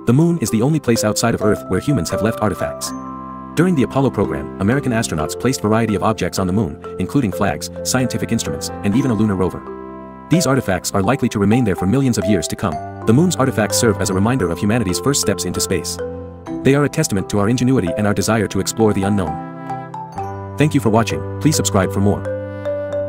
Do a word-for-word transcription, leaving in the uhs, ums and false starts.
The moon is the only place outside of Earth where humans have left artifacts. During the Apollo program, American astronauts placed a variety of objects on the moon, including flags, scientific instruments, and even a lunar rover. These artifacts are likely to remain there for millions of years to come. The moon's artifacts serve as a reminder of humanity's first steps into space. They are a testament to our ingenuity and our desire to explore the unknown. Thank you for watching. Please subscribe for more.